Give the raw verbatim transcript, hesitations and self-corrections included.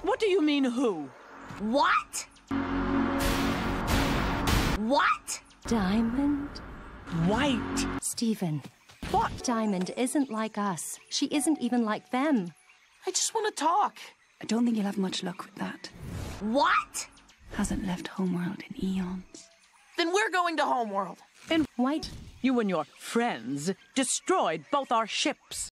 What do you mean, who? What? What? Diamond? White. Stephen. What? Diamond isn't like us. She isn't even like them. I just want to talk. I don't think you'll have much luck with that. What? Hasn't left Homeworld in eons. Then we're going to Homeworld. And White? You and your friends destroyed both our ships.